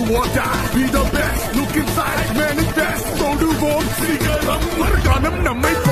or die. Be the best, look inside, manifest. தொடுவோம் சிகரம் மறுகாலம் நம்மை